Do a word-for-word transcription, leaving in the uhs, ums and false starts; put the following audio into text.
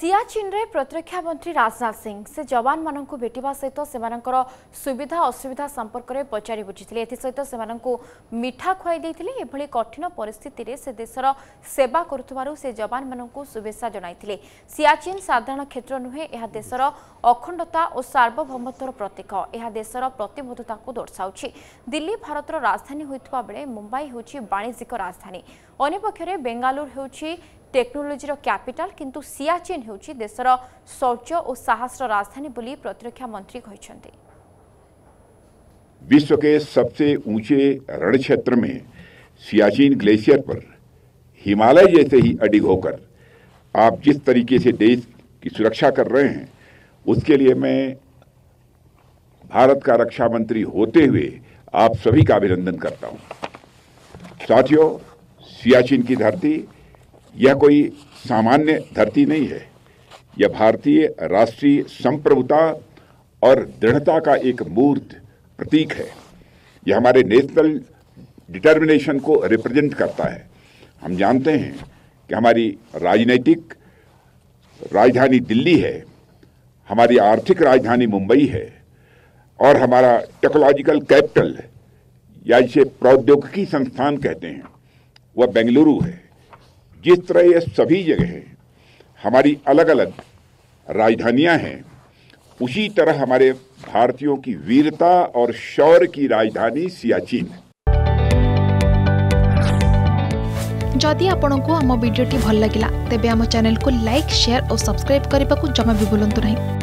सियाचिन रे प्रतिरक्षा मंत्री राजनाथ सिंह से जवान मानक भेटा सहित से सुविधा असुविधा संपर्क में पचारि बुझी एसत से मिठा खुआई एभली कठिन परिस्थिति रे से देशर सेवा करुथबारु से जवान मानक शुभेच्छा जनाइथिले। सियाचिन साधारण क्षेत्र नुहे, यह देशर अखंडता और सार्वभौमत्वर प्रतीक। यह देशर प्रतिबद्धता को दर्शाउछि। दिल्ली भारतर राजधानी होइतबा बेले मुंबई होछि वाणिज्यिक राजधानी। अन्यपक्षरे बेंगालुरु होछि टेक्नोलोजी कैपिटल, किंतु सियाचिन होछि देशर शौर्य और साहसर राजधानी बोली प्रतिरक्षा मंत्री कहिसेंति। विश्व के सबसे ऊंचे रण क्षेत्र में सियाचिन ग्लेशियर पर हिमालय जैसे ही अडिग होकर आप जिस तरीके से देश की सुरक्षा कर रहे हैं, उसके लिए मैं भारत का रक्षा मंत्री होते हुए आप सभी का अभिनंदन करता हूं। साथियों, सियाचिन की धरती यह कोई सामान्य धरती नहीं है। यह भारतीय राष्ट्रीय संप्रभुता और दृढ़ता का एक मूर्त प्रतीक है। यह हमारे नेशनल डिटर्मिनेशन को रिप्रेजेंट करता है। हम जानते हैं कि हमारी राजनीतिक राजधानी दिल्ली है, हमारी आर्थिक राजधानी मुंबई है और हमारा टेक्नोलॉजिकल कैपिटल या जिसे प्रौद्योगिकी संस्थान कहते हैं वह बेंगलुरु है। जिस तरह ये सभी जगह हमारी अलग अलग राजधानियां हैं, उसी तरह हमारे भारतीयों की वीरता और शौर्य की राजधानी सियाचिन है। जदि आपंक आम भिडी भल लगा तेब आम चैनल को लाइक, शेयर और सब्सक्राइब करने को जमा भी भूलु नहीं।